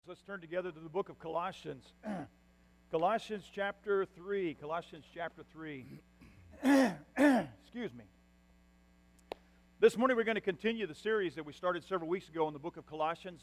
Let's turn together to the book of Colossians. Colossians chapter 3. Colossians chapter 3. Excuse me. This morning we're going to continue the series that we started several weeks ago in the book of Colossians.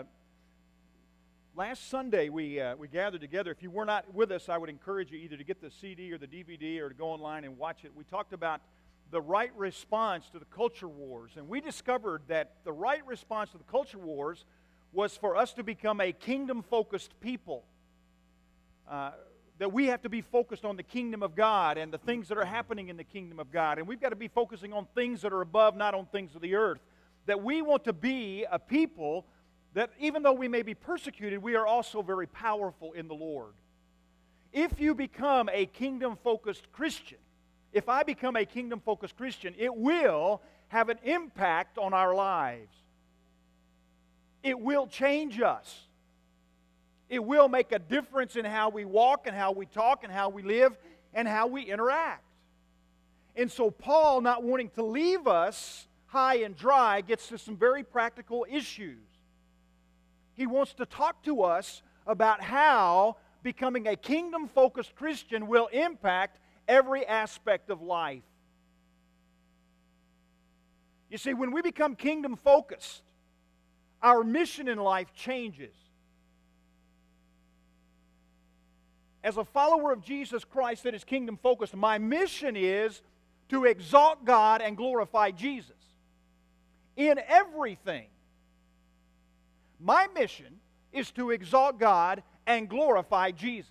Last Sunday we gathered together. If you were not with us, I would encourage you either to get the CD or the DVD or to go online and watch it. We talked about the right response to the culture wars. And we discovered that the right response to the culture wars was for us to become a kingdom-focused people. That we have to be focused on the kingdom of God and the things that are happening in the kingdom of God. And we've got to be focusing on things that are above, not on things of the earth. That we want to be a people that even though we may be persecuted, we are also very powerful in the Lord. If you become a kingdom-focused Christian, if I become a kingdom-focused Christian, it will have an impact on our lives. It will change us. It will make a difference in how we walk and how we talk and how we live and how we interact. And so Paul, not wanting to leave us high and dry, gets to some very practical issues. He wants to talk to us about how becoming a kingdom-focused Christian will impact every aspect of life. You see, when we become kingdom-focused, our mission in life changes. As a follower of Jesus Christ that is kingdom-focused, my mission is to exalt God and glorify Jesus. In everything, my mission is to exalt God and glorify Jesus.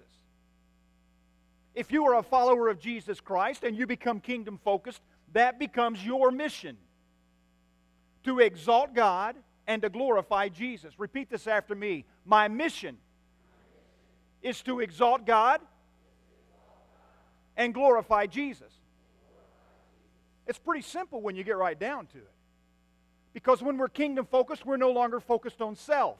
If you are a follower of Jesus Christ and you become kingdom-focused, that becomes your mission. To exalt God and to glorify Jesus. Repeat this after me. My mission is to exalt God and glorify Jesus. It's pretty simple when you get right down to it. Because when we're kingdom-focused, we're no longer focused on self.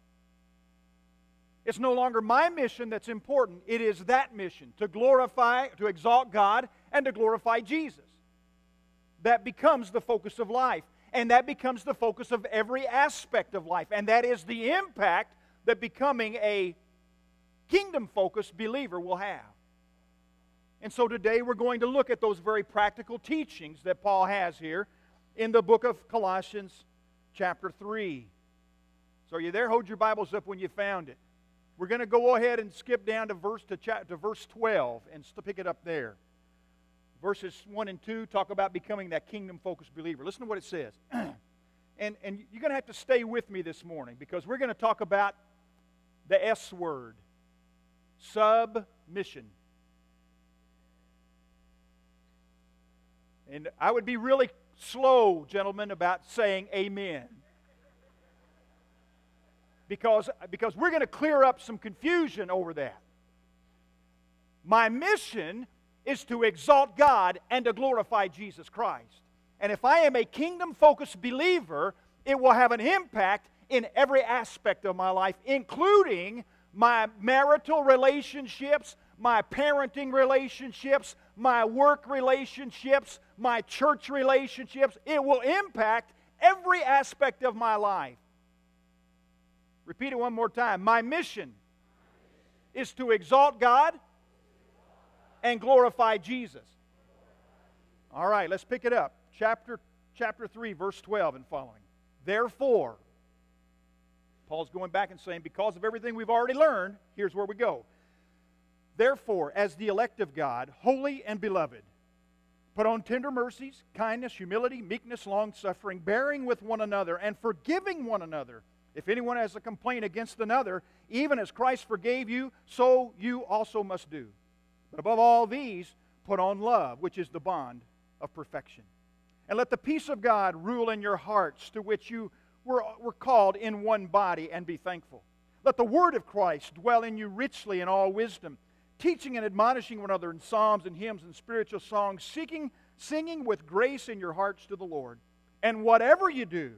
It's no longer my mission that's important. It is that mission, to glorify, to exalt God and to glorify Jesus. That becomes the focus of life. And that becomes the focus of every aspect of life. And that is the impact that becoming a kingdom-focused believer will have. And so today we're going to look at those very practical teachings that Paul has here in the book of Colossians chapter 3. So are you there? Hold your Bibles up when you found it. We're going to go ahead and skip down to verse 12 and pick it up there. Verses 1 and 2 talk about becoming that kingdom-focused believer. Listen to what it says. And you're going to have to stay with me this morning because we're going to talk about the S word. Submission. And I would be really slow, gentlemen, about saying amen. Because we're going to clear up some confusion over that. My mission is to exalt God and to glorify Jesus Christ. And if I am a kingdom-focused believer, it will have an impact in every aspect of my life, including my marital relationships, my parenting relationships, my work relationships, my church relationships. It will impact every aspect of my life. Repeat it one more time. My mission is to exalt God and glorify Jesus. All right, let's pick it up. Chapter 3, verse 12 and following. Therefore, Paul's going back and saying, because of everything we've already learned, here's where we go. Therefore, as the elect of God, holy and beloved, put on tender mercies, kindness, humility, meekness, long-suffering, bearing with one another, and forgiving one another. If anyone has a complaint against another, even as Christ forgave you, so you also must do. But above all these, put on love, which is the bond of perfection. And let the peace of God rule in your hearts, to which you were called in one body, and be thankful. Let the word of Christ dwell in you richly in all wisdom, teaching and admonishing one another in psalms and hymns and spiritual songs, singing with grace in your hearts to the Lord. And whatever you do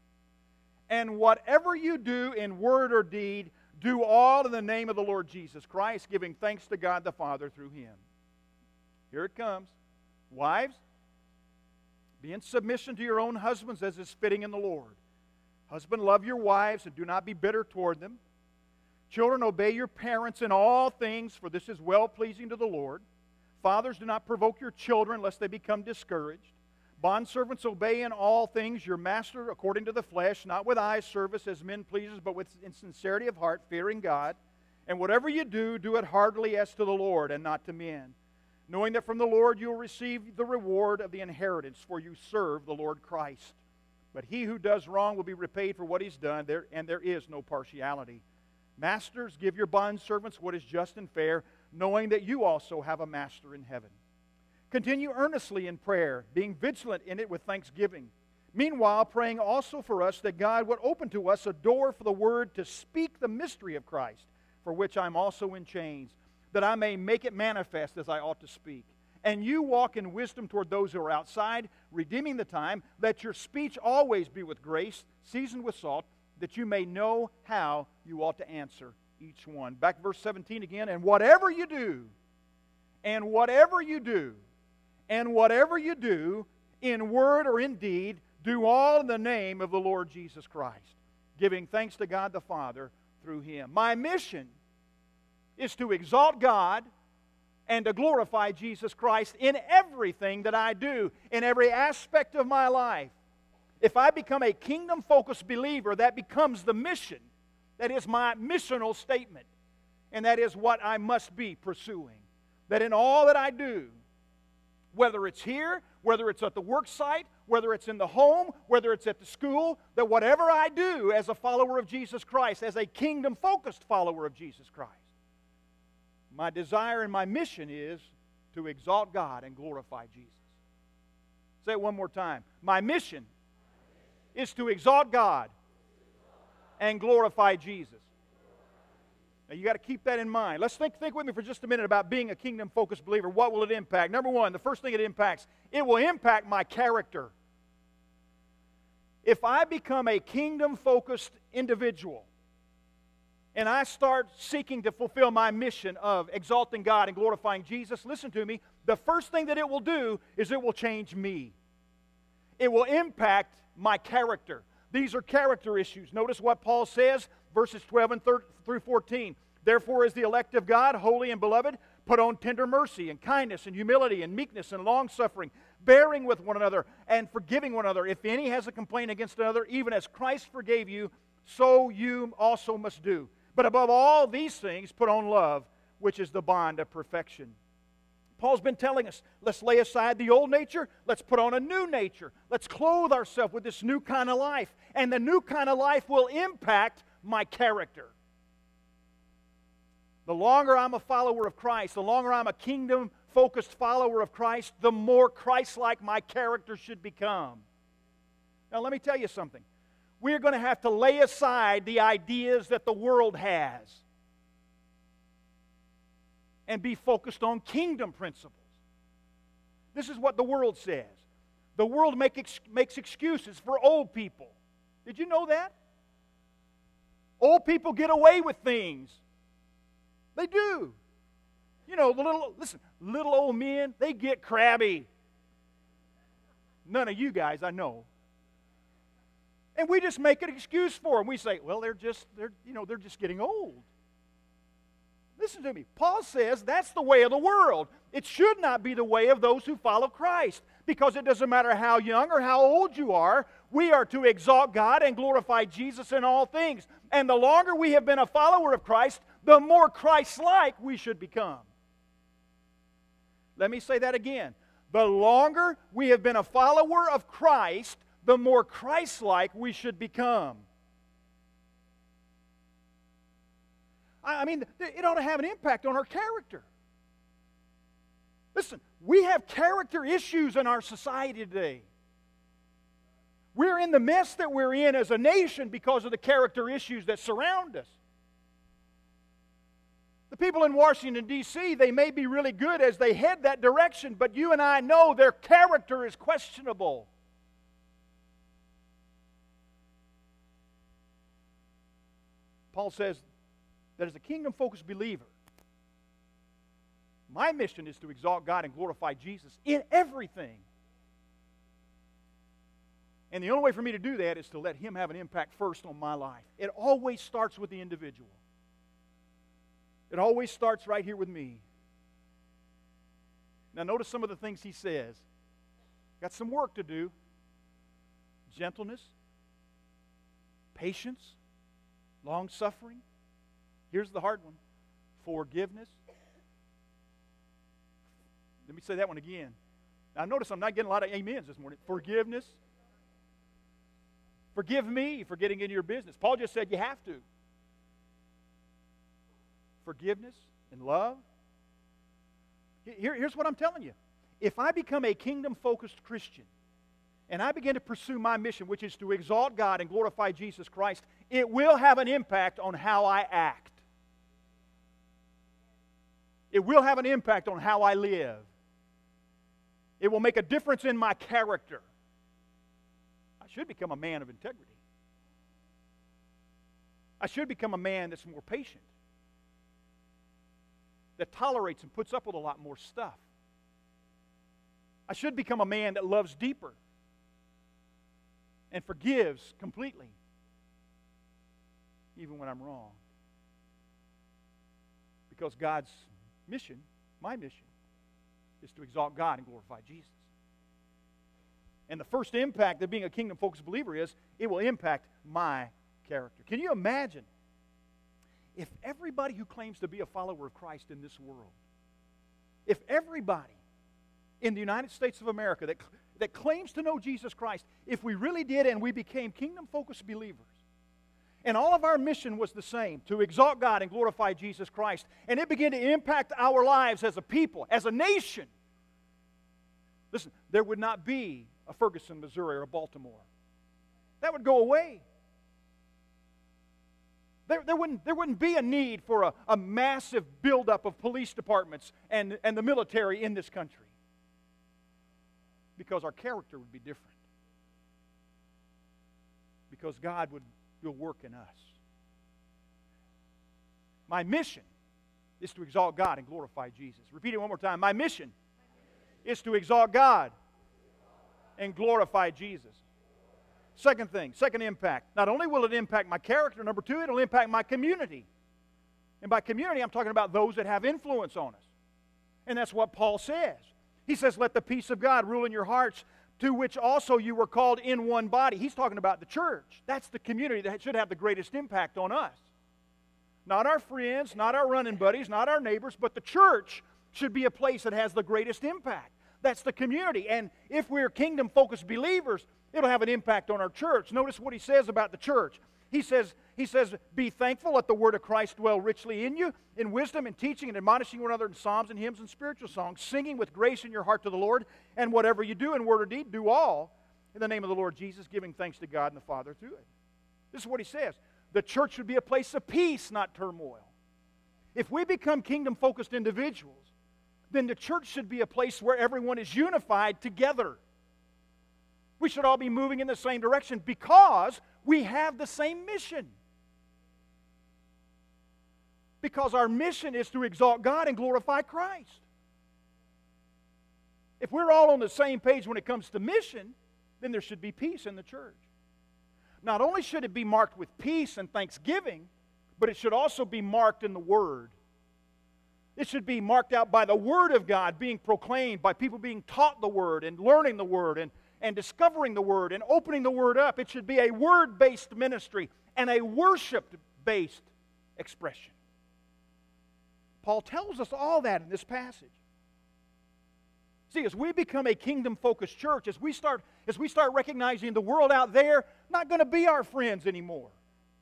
in word or deed, do all in the name of the Lord Jesus Christ, giving thanks to God the Father through Him. Here it comes. Wives, be in submission to your own husbands as is fitting in the Lord. Husband, love your wives and do not be bitter toward them. Children, obey your parents in all things, for this is well-pleasing to the Lord. Fathers, do not provoke your children, lest they become discouraged. Bondservants, obey in all things your master according to the flesh, not with eye service as men pleasers, but with in sincerity of heart, fearing God. And whatever you do, do it heartily as to the Lord and not to men, knowing that from the Lord you will receive the reward of the inheritance, for you serve the Lord Christ. But he who does wrong will be repaid for what he's done, and there is no partiality. Masters, give your bondservants what is just and fair, knowing that you also have a master in heaven. Continue earnestly in prayer, being vigilant in it with thanksgiving. Meanwhile, praying also for us that God would open to us a door for the word to speak the mystery of Christ, for which I'm also in chains, that I may make it manifest as I ought to speak. And you walk in wisdom toward those who are outside, redeeming the time. Let your speech always be with grace, seasoned with salt, that you may know how you ought to answer each one. Back to verse 17 again. And whatever you do, in word or in deed, do all in the name of the Lord Jesus Christ, giving thanks to God the Father through Him. My mission is to exalt God and to glorify Jesus Christ in everything that I do, in every aspect of my life. If I become a kingdom-focused believer, that becomes the mission. That is my missional statement. And that is what I must be pursuing. That in all that I do, whether it's here, whether it's at the work site, whether it's in the home, whether it's at the school, that whatever I do as a follower of Jesus Christ, as a kingdom-focused follower of Jesus Christ, my desire and my mission is to exalt God and glorify Jesus. Say it one more time. My mission is to exalt God and glorify Jesus. Now you got to keep that in mind. Let's think with me for just a minute about being a kingdom-focused believer. What will it impact? Number one, the first thing it impacts, it will impact my character. If I become a kingdom-focused individual and I start seeking to fulfill my mission of exalting God and glorifying Jesus, listen to me, the first thing that it will do is it will change me. It will impact my character. These are character issues. Notice what Paul says, verses 12 and through 14. Therefore, as the elect of God, holy and beloved, put on tender mercy and kindness and humility and meekness and long-suffering, bearing with one another and forgiving one another. If any has a complaint against another, even as Christ forgave you, so you also must do. But above all these things, put on love, which is the bond of perfection. Paul's been telling us, let's lay aside the old nature, let's put on a new nature. Let's clothe ourselves with this new kind of life. And the new kind of life will impact my character. The longer I'm a follower of Christ, the longer I'm a kingdom-focused follower of Christ, the more Christ-like my character should become. Now let me tell you something. We're going to have to lay aside the ideas that the world has and be focused on kingdom principles. This is what the world says. The world makes excuses for old people. Did you know that? Old people get away with things. They do. You know, little old men, they get crabby. None of you guys, I know. And we just make an excuse for them. We say, well, they're just getting old. Listen to me. Paul says that's the way of the world. It should not be the way of those who follow Christ, because it doesn't matter how young or how old you are, we are to exalt God and glorify Jesus in all things. And the longer we have been a follower of Christ, the more Christ-like we should become. Let me say that again. The longer we have been a follower of Christ, the more Christ-like we should become. I mean, it ought to have an impact on our character. Listen, we have character issues in our society today. We're in the mess that we're in as a nation because of the character issues that surround us. The people in Washington, D.C., they may be really good as they head that direction, but you and I know their character is questionable. Paul says that as a kingdom-focused believer, my mission is to exalt God and glorify Jesus in everything. And the only way for me to do that is to let Him have an impact first on my life. It always starts with the individual. It always starts right here with me. Now notice some of the things he says. Got some work to do. Gentleness, patience, long-suffering. Here's the hard one. Forgiveness. Let me say that one again. Now notice I'm not getting a lot of amens this morning. Forgiveness. Forgive me for getting into your business. Paul just said you have to. Forgiveness and love. Here's what I'm telling you. If I become a kingdom-focused Christian and I begin to pursue my mission, which is to exalt God and glorify Jesus Christ, it will have an impact on how I act. It will have an impact on how I live. It will make a difference in my character. I should become a man of integrity. I should become a man that's more patient, that tolerates and puts up with a lot more stuff. I should become a man that loves deeper and forgives completely, even when I'm wrong. Because God's mission, my mission, is to exalt God and glorify Jesus. And the first impact of being a kingdom-focused believer is it will impact my character. Can you imagine if everybody who claims to be a follower of Christ in this world, if everybody in the United States of America that claims to know Jesus Christ, if we really did and we became kingdom-focused believers, and all of our mission was the same, to exalt God and glorify Jesus Christ, and it began to impact our lives as a people, as a nation, listen, there would not be a Ferguson, Missouri, or a Baltimore. That would go away. There wouldn't be a need for a massive buildup of police departments and the military in this country, because our character would be different. Because God would work in us. My mission is to exalt God and glorify Jesus. Repeat it one more time. My mission is to exalt God and glorify Jesus. Second thing, second impact. Not only will it impact my character, number two, it'll impact my community. And by community, I'm talking about those that have influence on us. And that's what Paul says. He says, let the peace of God rule in your hearts, to which also you were called in one body. He's talking about the church. That's the community that should have the greatest impact on us. Not our friends, not our running buddies, not our neighbors, but the church should be a place that has the greatest impact. That's the community. And if we're kingdom-focused believers, it'll have an impact on our church. Notice what he says about the church. He says, be thankful, let the word of Christ dwell richly in you, in wisdom and teaching and admonishing one another in psalms and hymns and spiritual songs, singing with grace in your heart to the Lord, and whatever you do in word or deed, do all in the name of the Lord Jesus, giving thanks to God and the Father through it. This is what he says. The church should be a place of peace, not turmoil. If we become kingdom-focused individuals, then the church should be a place where everyone is unified together. We should all be moving in the same direction because we have the same mission. Because our mission is to exalt God and glorify Christ. If we're all on the same page when it comes to mission, then there should be peace in the church. Not only should it be marked with peace and thanksgiving, but it should also be marked in the Word. It should be marked out by the Word of God being proclaimed, by people being taught the Word and learning the Word and discovering the Word and opening the Word up. It should be a Word-based ministry and a worship-based expression. Paul tells us all that in this passage. See, as we become a kingdom-focused church, as we start recognizing the world out there not going to be our friends anymore.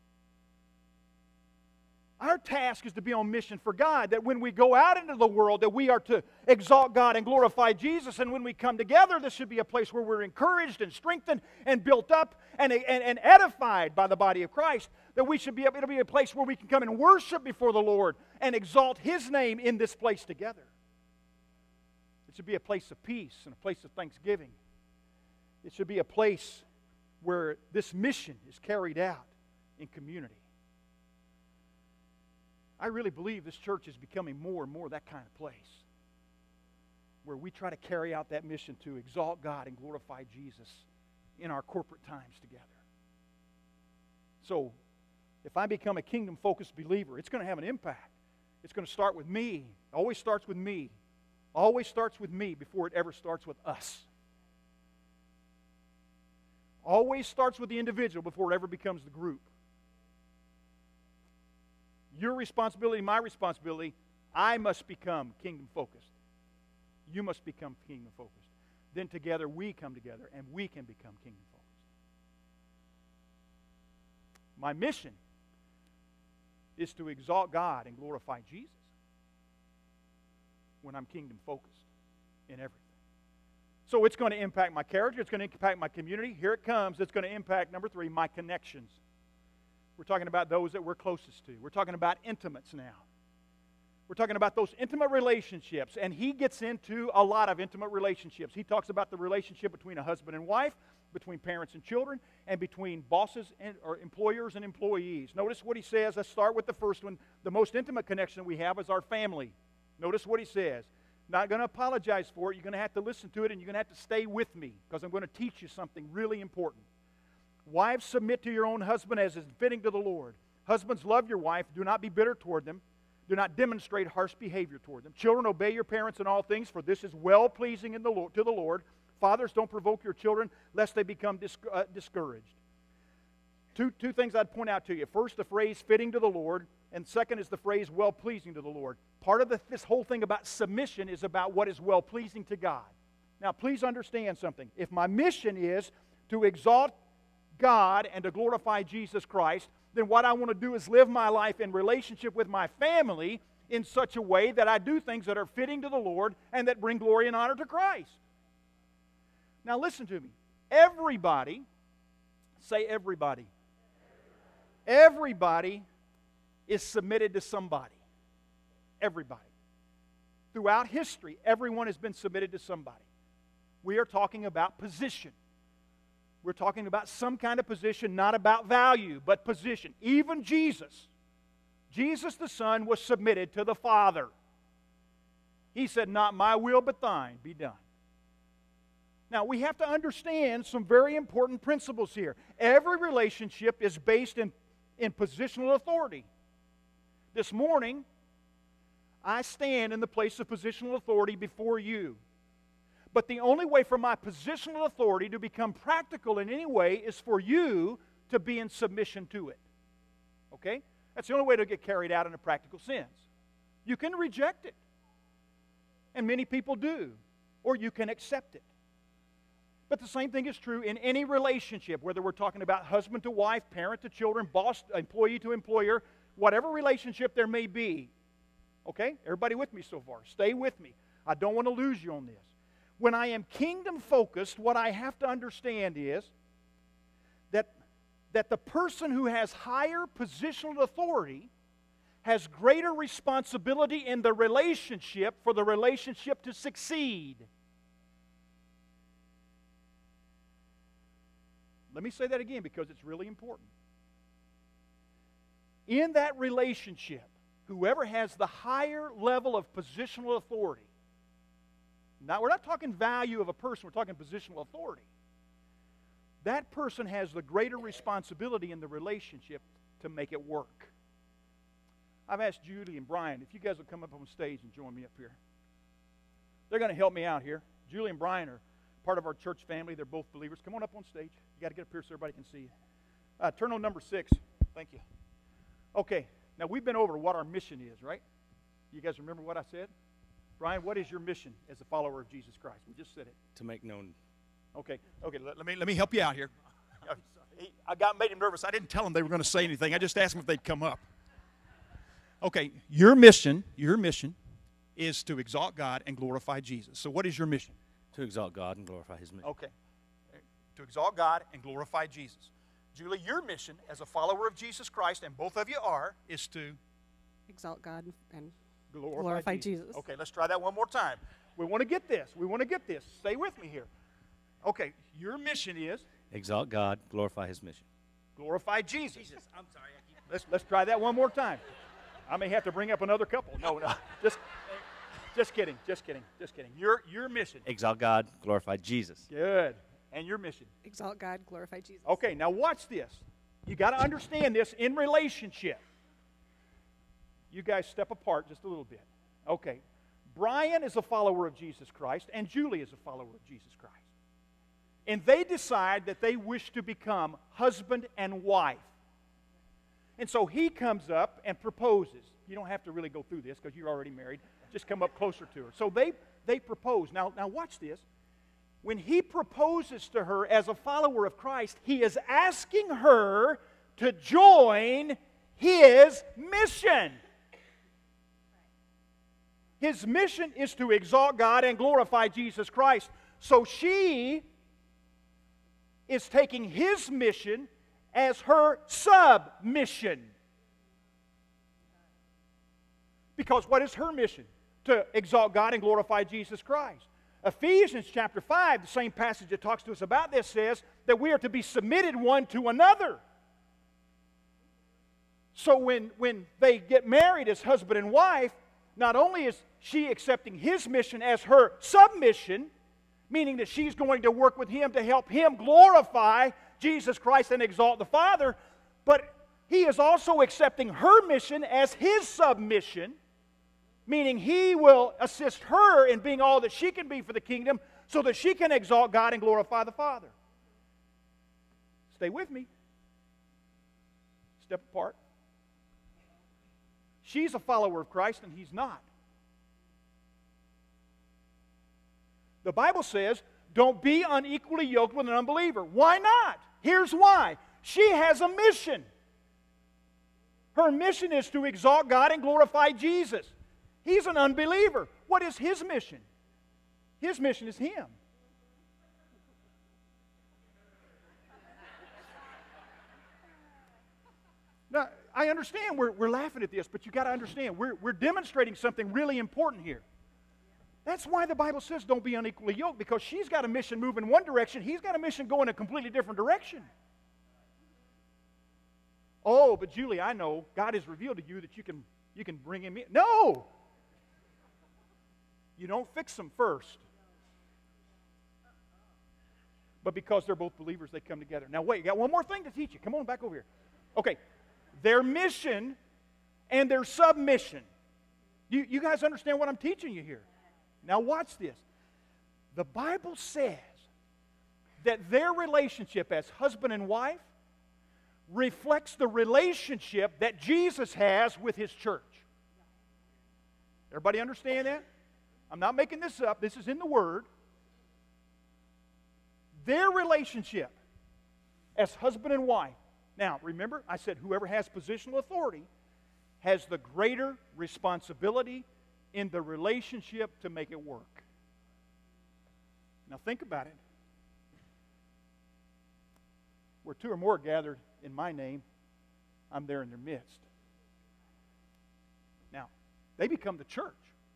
Our task is to be on mission for God, that when we go out into the world, that we are to exalt God and glorify Jesus, and when we come together, this should be a place where we're encouraged and strengthened and built up and edified by the body of Christ, that we should be able to be a place where we can come and worship before the Lord and exalt His name in this place together. It should be a place of peace and a place of thanksgiving. It should be a place where this mission is carried out in community. I really believe this church is becoming more and more that kind of place where we try to carry out that mission to exalt God and glorify Jesus in our corporate times together. So, if I become a kingdom-focused believer, it's going to have an impact. It's going to start with me. It always starts with me. Always starts with me before it ever starts with us. Always starts with the individual before it ever becomes the group. Your responsibility, my responsibility, I must become kingdom focused. You must become kingdom focused. Then together we come together and we can become kingdom focused. My mission is to exalt God and glorify Jesus when I'm kingdom focused in everything. So it's going to impact my character. It's going to impact my community. Here it comes. It's going to impact, number 3, my connections. We're talking about those that we're closest to. We're talking about intimates now. We're talking about those intimate relationships. And he gets into a lot of intimate relationships. He talks about the relationship between a husband and wife, between parents and children, and between bosses or employers and employees. Notice what he says. Let's start with the first one. The most intimate connection we have is our family. Notice what he says. Not going to apologize for it. You're going to have to listen to it, and you're going to have to stay with me because I'm going to teach you something really important. Wives, submit to your own husband as is fitting to the Lord. Husbands, love your wife. Do not be bitter toward them. Do not demonstrate harsh behavior toward them. Children, obey your parents in all things, for this is well-pleasing to the Lord. Fathers, don't provoke your children, lest they become discouraged. Two things I'd point out to you. First, the phrase fitting to the Lord, and second is the phrase well-pleasing to the Lord. Part of this whole thing about submission is about what is well-pleasing to God. Now, please understand something. If my mission is to exalt God and to glorify Jesus Christ, then what I want to do is live my life in relationship with my family in such a way that I do things that are fitting to the Lord and that bring glory and honor to Christ. Now listen to me. Everybody, say everybody. Everybody is submitted to somebody. Everybody. Throughout history, everyone has been submitted to somebody. We are talking about position. We're talking about some kind of position, not about value, but position. Even Jesus the Son, was submitted to the Father. He said, not my will, but thine be done. Now, we have to understand some very important principles here. Every relationship is based in positional authority. This morning, I stand in the place of positional authority before you. But the only way for my positional authority to become practical in any way is for you to be in submission to it. Okay? That's the only way to get carried out in a practical sense. You can reject it. And many people do. Or you can accept it. But the same thing is true in any relationship, whether we're talking about husband to wife, parent to children, boss, employee to employer, whatever relationship there may be. Okay? Everybody with me so far? Stay with me. I don't want to lose you on this. When I am kingdom focused, what I have to understand is that the person who has higher positional authority has greater responsibility in the relationship for the relationship to succeed. Let me say that again because it's really important. In that relationship, whoever has the higher level of positional authority, now we're not talking value of a person, we're talking positional authority. That person has the greater responsibility in the relationship to make it work. I've asked Julie and Brian if you guys will come up on stage and join me up here. They're going to help me out here. Julie and Brian are part of our church family. They're both believers. Come on up on stage. You got to get up here so everybody can see you. Turn on number 6. Thank you. Okay, now we've been over what our mission is, right? You guys remember what I said? Brian, what is your mission as a follower of Jesus Christ? We just said it. To make known. Okay. Let me help you out here. Made him nervous. I didn't tell them they were going to say anything. I just asked them if they'd come up. Okay, your mission is to exalt God and glorify Jesus. So what is your mission? To exalt God and glorify His mission. Okay. To exalt God and glorify Jesus. Julie, your mission as a follower of Jesus Christ, and both of you are, is to exalt God and glorify Jesus. Okay, let's try that one more time. We want to get this. Stay with me here. Okay, your mission is exalt God, glorify His mission. Glorify Jesus. I'm sorry. Let's try that one more time. I may have to bring up another couple. No. Just kidding. Your mission. Exalt God, glorify Jesus. Good. And your mission? Exalt God, glorify Jesus. Okay, now watch this. You got to understand this in relationship. You guys step apart just a little bit. Okay. Brian is a follower of Jesus Christ, and Julie is a follower of Jesus Christ. And they decide that they wish to become husband and wife. And so he comes up and proposes. You don't have to really go through this because you're already married. Just come up closer to her. So they propose. Now watch this. When he proposes to her as a follower of Christ, he is asking her to join his mission. His mission is to exalt God and glorify Jesus Christ. So she is taking his mission as her submission. Because what is her mission? To exalt God and glorify Jesus Christ. Ephesians chapter 5, the same passage that talks to us about this, says that we are to be submitted one to another. So when they get married as husband and wife, not only is she accepting his mission as her submission, meaning that she's going to work with him to help him glorify Jesus Christ and exalt the Father, but he is also accepting her mission as his submission, meaning he will assist her in being all that she can be for the kingdom so that she can exalt God and glorify the Father. Stay with me. Step apart. She's a follower of Christ and he's not. The Bible says, don't be unequally yoked with an unbeliever. Why not? Here's why. She has a mission. Her mission is to exalt God and glorify Jesus. He's an unbeliever. What is his mission? His mission is him. Now, I understand we're laughing at this, but you've got to understand, we're demonstrating something really important here. That's why the Bible says don't be unequally yoked, because she's got a mission moving in one direction, he's got a mission going in a completely different direction. Oh, but Julie, I know God has revealed to you that you can bring him in. No! You don't fix them first. But because they're both believers, they come together. Now wait, got one more thing to teach you. Come on back over here. Okay, their mission and their submission. You guys understand what I'm teaching you here? Now watch this. The Bible says that their relationship as husband and wife reflects the relationship that Jesus has with his church. Everybody understand that? I'm not making this up. This is in the Word. Their relationship as husband and wife. Now, remember, I said whoever has positional authority has the greater responsibility in the relationship to make it work. Now, think about it. Where two or more are gathered in my name, I'm there in their midst. Now, they become the church.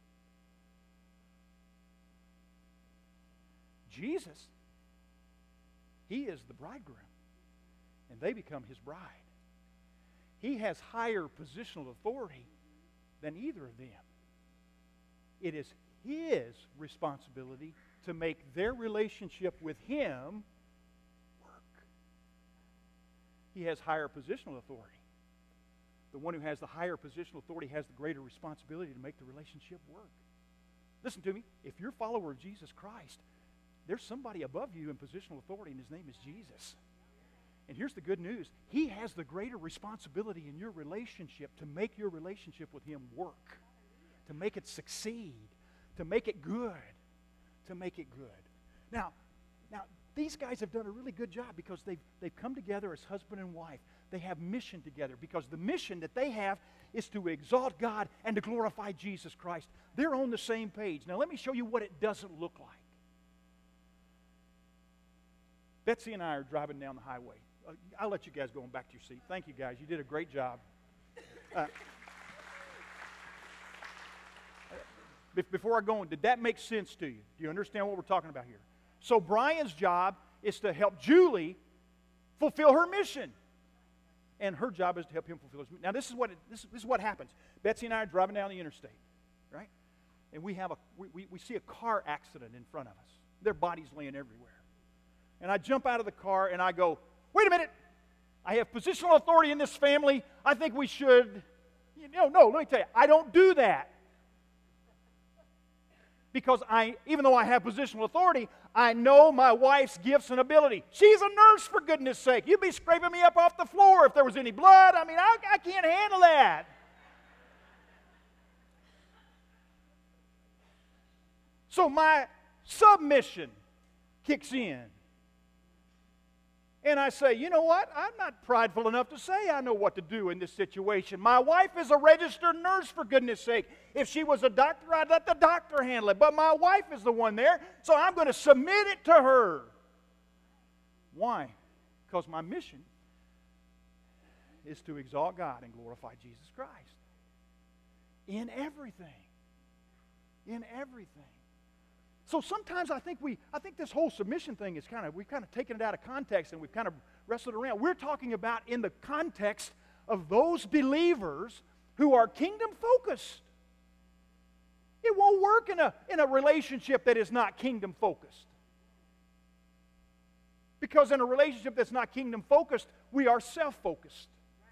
Jesus, he is the bridegroom, and they become his bride. He has higher positional authority than either of them. It is his responsibility to make their relationship with him work. He has higher positional authority. The one who has the higher positional authority has the greater responsibility to make the relationship work. Listen to me. If you're a follower of Jesus Christ, there's somebody above you in positional authority, and his name is Jesus. And here's the good news. He has the greater responsibility in your relationship to make your relationship with him work, to make it succeed, to make it good, to make it good. Now, these guys have done a really good job because they've come together as husband and wife. They have mission together because the mission that they have is to exalt God and to glorify Jesus Christ. They're on the same page. Now, let me show you what it doesn't look like. Betsy and I are driving down the highway. I'll let you guys go on back to your seat. Thank you, guys. You did a great job. Before I go on, did that make sense to you? Do you understand what we're talking about here? So Brian's job is to help Julie fulfill her mission. And her job is to help him fulfill his mission. Now, this is what happens. Betsy and I are driving down the interstate, right? And we see a car accident in front of us. Their bodies laying everywhere. And I jump out of the car and I go, wait a minute. I have positional authority in this family. I think we should, No, let me tell you, I don't do that. Because even though I have positional authority, I know my wife's gifts and ability. She's a nurse, for goodness sake. You'd be scraping me up off the floor if there was any blood. I mean, I can't handle that. So my submission kicks in. And I say, you know what? I'm not prideful enough to say I know what to do in this situation. My wife is a registered nurse, for goodness sake. If she was a doctor, I'd let the doctor handle it. But my wife is the one there, so I'm going to submit it to her. Why? Because my mission is to exalt God and glorify Jesus Christ. In everything. In everything. So sometimes I think this whole submission thing is we've kind of taken it out of context and we've kind of wrestled around. We're talking about in the context of those believers who are kingdom focused. It won't work in a relationship that is not kingdom focused. Because in a relationship that's not kingdom focused, we are self-focused.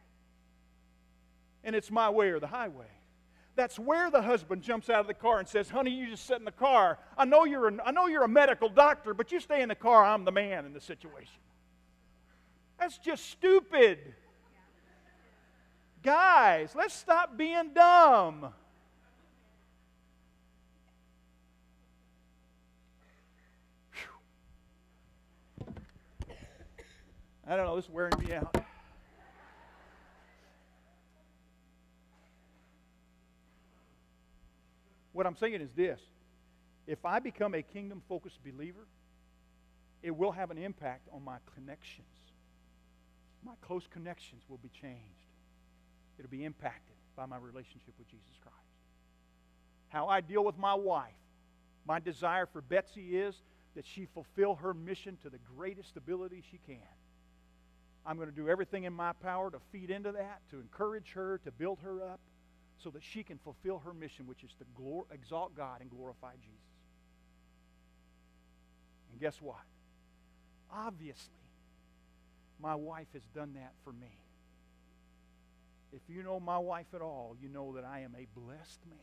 And it's my way or the highway. That's where the husband jumps out of the car and says, honey, you just sit in the car. I know you're a medical doctor, but you stay in the car. I'm the man in the situation. That's just stupid. Guys, let's stop being dumb. Whew. I don't know, this is wearing me out. What I'm saying is this. If I become a kingdom-focused believer, it will have an impact on my connections. My close connections will be changed. It'll be impacted by my relationship with Jesus Christ. How I deal with my wife. My desire for Betsy is that she fulfill her mission to the greatest ability she can. I'm going to do everything in my power to feed into that, to encourage her, to build her up, so that she can fulfill her mission, which is to exalt God and glorify Jesus. And guess what? Obviously, my wife has done that for me. If you know my wife at all, you know that I am a blessed man.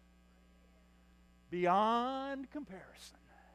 Beyond comparison.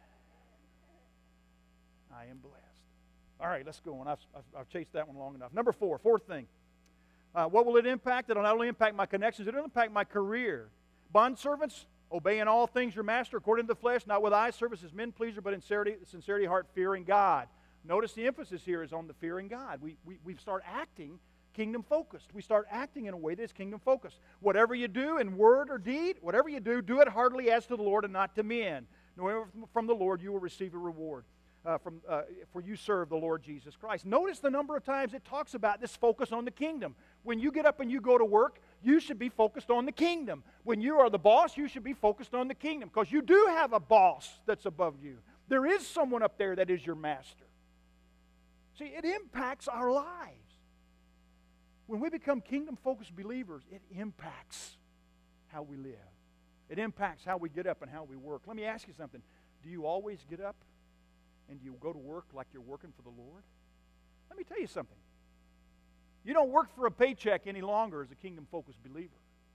I am blessed. All right, let's go on. I've chased that one long enough. Number fourth thing. What will it impact? It'll not only impact my connections, it'll impact my career. Bondservants, obey in all things your master according to the flesh, not with eye service as men pleaser, but in sincerity of heart, fearing God. Notice the emphasis here is on the fearing God. We start acting kingdom focused. We start acting in a way that's kingdom focused. Whatever you do in word or deed, whatever you do, do it heartily as to the Lord and not to men. Knowing from the Lord you will receive a reward. For you serve the Lord Jesus Christ. Notice the number of times it talks about this focus on the kingdom. When you get up and you go to work, you should be focused on the kingdom. When you are the boss, you should be focused on the kingdom, because you do have a boss that's above you. There is someone up there that is your master. See, it impacts our lives. When we become kingdom-focused believers, it impacts how we live. It impacts how we get up and how we work. Let me ask you something. Do you always get up and you go to work like you're working for the Lord? Let me tell you something. You don't work for a paycheck any longer as a kingdom-focused believer.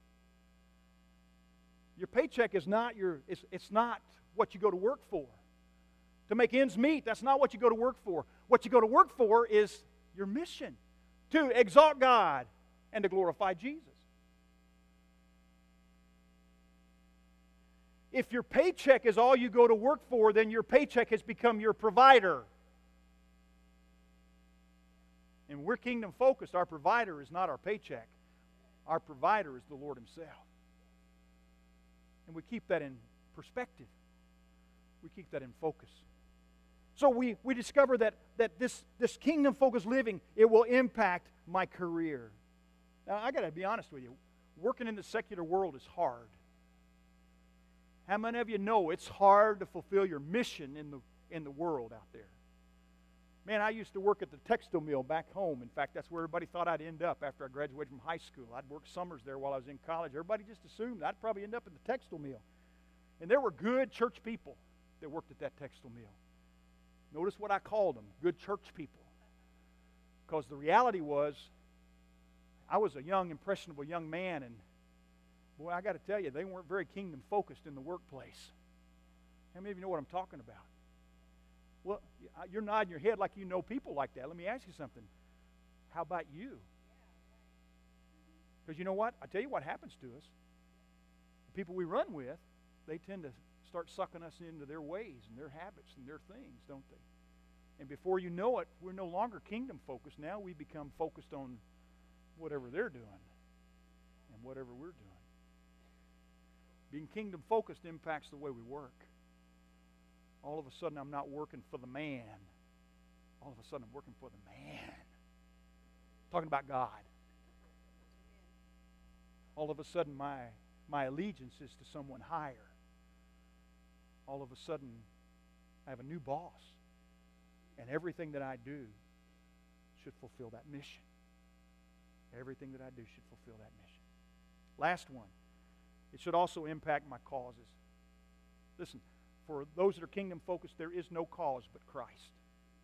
Your paycheck is not it's not what you go to work for. To make ends meet, that's not what you go to work for. What you go to work for is your mission, to exalt God and to glorify Jesus. If your paycheck is all you go to work for, then your paycheck has become your provider. And we're kingdom focused. Our provider is not our paycheck. Our provider is the Lord Himself. And we keep that in perspective. We keep that in focus. So we discover that this kingdom focused living, it will impact my career. Now, I got to be honest with you. Working in the secular world is hard. How many of you know it's hard to fulfill your mission in the world out there? Man, I used to work at the textile mill back home. In fact, that's where everybody thought I'd end up after I graduated from high school. I'd work summers there while I was in college. Everybody just assumed I'd probably end up in the textile mill. And there were good church people that worked at that textile mill. Notice what I called them, good church people. Because the reality was, I was a young, impressionable young man, and boy, I got to tell you, they weren't very kingdom-focused in the workplace. How many of you know what I'm talking about? Well, you're nodding your head like you know people like that. Let me ask you something. How about you? Because you know what? I tell you what happens to us. The people we run with, they tend to start sucking us into their ways and their habits and their things, don't they? And before you know it, we're no longer kingdom-focused. Now we become focused on whatever they're doing and whatever we're doing. Being kingdom-focused impacts the way we work. All of a sudden, I'm not working for the man. All of a sudden, I'm working for the man. Talking about God. All of a sudden, my allegiance is to someone higher. All of a sudden, I have a new boss. And everything that I do should fulfill that mission. Everything that I do should fulfill that mission. Last one. It should also impact my causes. Listen, for those that are kingdom-focused, there is no cause but Christ.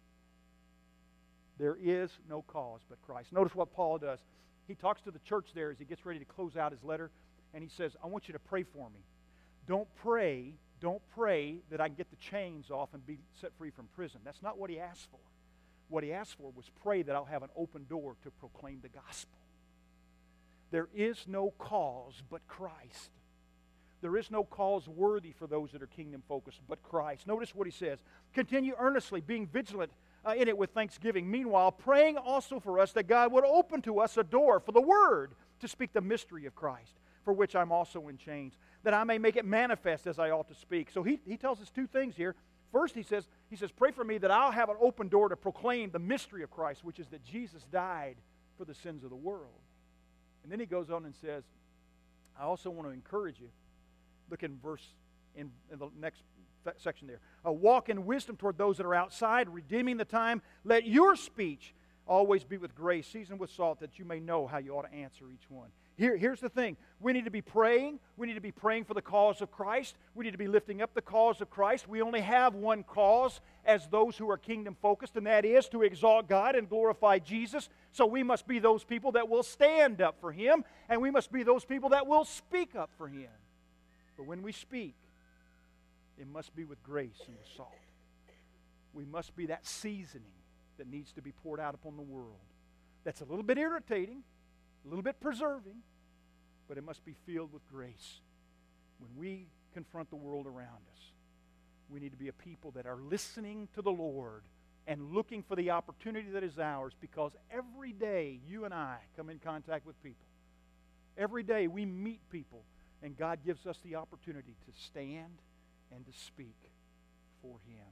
There is no cause but Christ. Notice what Paul does. He talks to the church there as he gets ready to close out his letter, and he says, I want you to pray for me. Don't pray that I can get the chains off and be set free from prison. That's not what he asked for. What he asked for was pray that I'll have an open door to proclaim the gospel. There is no cause but Christ. There is no cause worthy for those that are kingdom-focused but Christ. Notice what he says. Continue earnestly, being vigilant in it with thanksgiving. Meanwhile, praying also for us that God would open to us a door for the word to speak the mystery of Christ, for which I'm also in chains, that I may make it manifest as I ought to speak. So he tells us two things here. First, he says, pray for me that I'll have an open door to proclaim the mystery of Christ, which is that Jesus died for the sins of the world. And then he goes on and says, I also want to encourage you. Look in the next section there. Walk in wisdom toward those that are outside, redeeming the time. Let your speech always be with grace, seasoned with salt, that you may know how you ought to answer each one. Here's the thing. We need to be praying. We need to be praying for the cause of Christ. We need to be lifting up the cause of Christ. We only have one cause as those who are kingdom-focused, and that is to exalt God and glorify Jesus. So we must be those people that will stand up for Him, and we must be those people that will speak up for Him. But when we speak, it must be with grace and with salt. We must be that seasoning that needs to be poured out upon the world. That's a little bit irritating, a little bit preserving, but it must be filled with grace. When we confront the world around us, we need to be a people that are listening to the Lord and looking for the opportunity that is ours, because every day you and I come in contact with people. Every day we meet people, and God gives us the opportunity to stand and to speak for Him.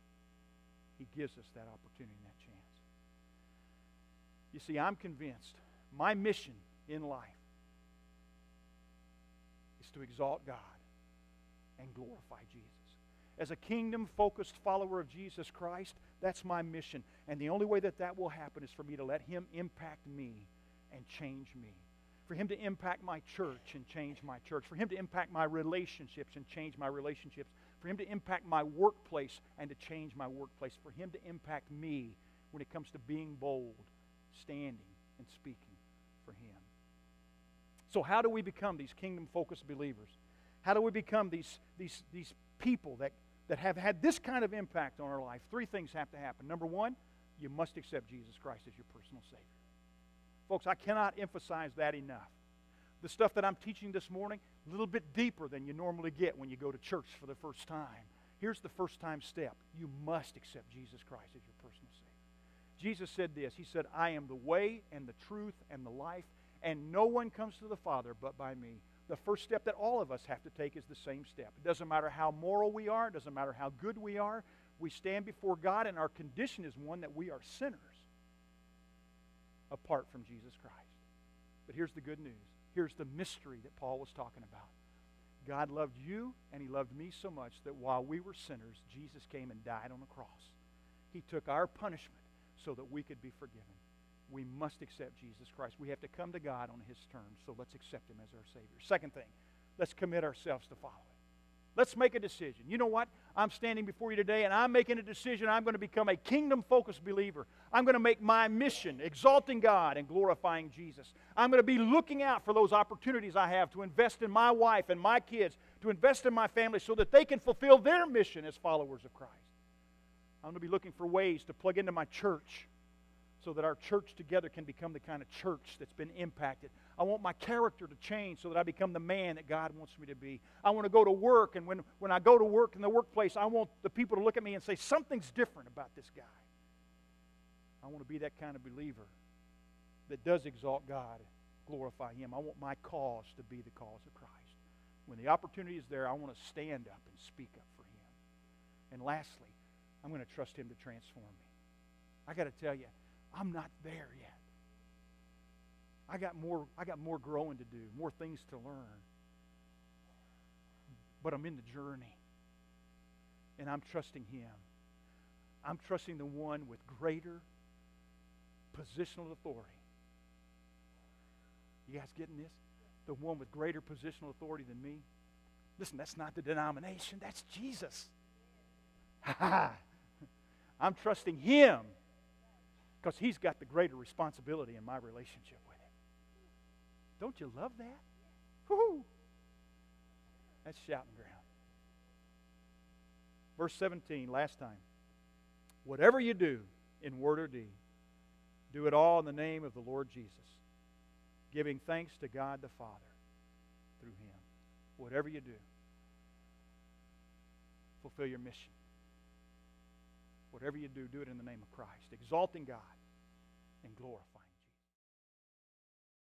He gives us that opportunity and that chance. You see, I'm convinced my mission in life is to exalt God and glorify Jesus. As a kingdom-focused follower of Jesus Christ, that's my mission. And the only way that that will happen is for me to let Him impact me and change me. For Him to impact my church and change my church. For Him to impact my relationships and change my relationships. For Him to impact my workplace and to change my workplace. For Him to impact me when it comes to being bold, standing, and speaking for Him. So how do we become these kingdom-focused believers? How do we become these people that have had this kind of impact on our life? Three things have to happen. Number one, you must accept Jesus Christ as your personal Savior. Folks, I cannot emphasize that enough. The stuff that I'm teaching this morning, a little bit deeper than you normally get when you go to church for the first time. Here's the first time step. You must accept Jesus Christ as your personal Savior. Jesus said this. He said, I am the way and the truth and the life, and no one comes to the Father but by me. The first step that all of us have to take is the same step. It doesn't matter how moral we are. It doesn't matter how good we are. We stand before God, and our condition is one that we are sinners apart from Jesus Christ. But here's the good news. Here's the mystery that Paul was talking about. God loved you, and He loved me so much that while we were sinners, Jesus came and died on the cross. He took our punishment so that we could be forgiven. We must accept Jesus Christ. We have to come to God on His terms, so let's accept Him as our Savior. Second thing, let's commit ourselves to follow Him. Let's make a decision. You know what? I'm standing before you today and I'm making a decision. I'm going to become a kingdom-focused believer. I'm going to make my mission exalting God and glorifying Jesus. I'm going to be looking out for those opportunities I have to invest in my wife and my kids, to invest in my family so that they can fulfill their mission as followers of Christ. I'm going to be looking for ways to plug into my church so that our church together can become the kind of church that's been impacted. I want my character to change so that I become the man that God wants me to be. I want to go to work, and when I go to work in the workplace, I want the people to look at me and say, something's different about this guy. I want to be that kind of believer that does exalt God, glorify Him. I want my cause to be the cause of Christ. When the opportunity is there, I want to stand up and speak up for Him. And lastly, I'm going to trust Him to transform me. I got to tell you, I'm not there yet. I got more growing to do, more things to learn. But I'm in the journey. And I'm trusting Him. I'm trusting the one with greater positional authority. You guys getting this? The one with greater positional authority than me. Listen, that's not the denomination. That's Jesus. I'm trusting Him because He's got the greater responsibility in my relationship with Him. Don't you love that? Woo-hoo. That's shouting ground. Verse 17, last time. Whatever you do in word or deed, do it all in the name of the Lord Jesus, giving thanks to God the Father through Him. Whatever you do, fulfill your mission. Whatever you do, do it in the name of Christ, exalting God and glorifying